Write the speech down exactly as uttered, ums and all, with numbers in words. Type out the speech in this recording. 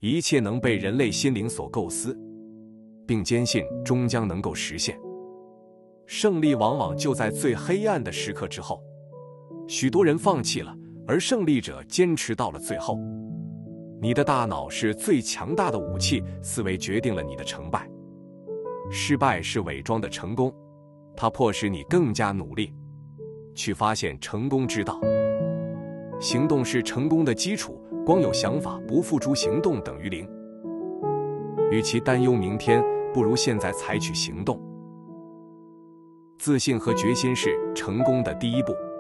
一切能被人类心灵所构思，并坚信终将能够实现。胜利往往就在最黑暗的时刻之后。许多人放弃了，而胜利者坚持到了最后。你的大脑是最强大的武器，思维决定了你的成败。失败是伪装的成功，它迫使你更加努力，去发现成功之道。行动是成功的基础，光有想法不付诸行动等于零。与其担忧明天，不如现在采取行动。自信和决心是成功的第一步。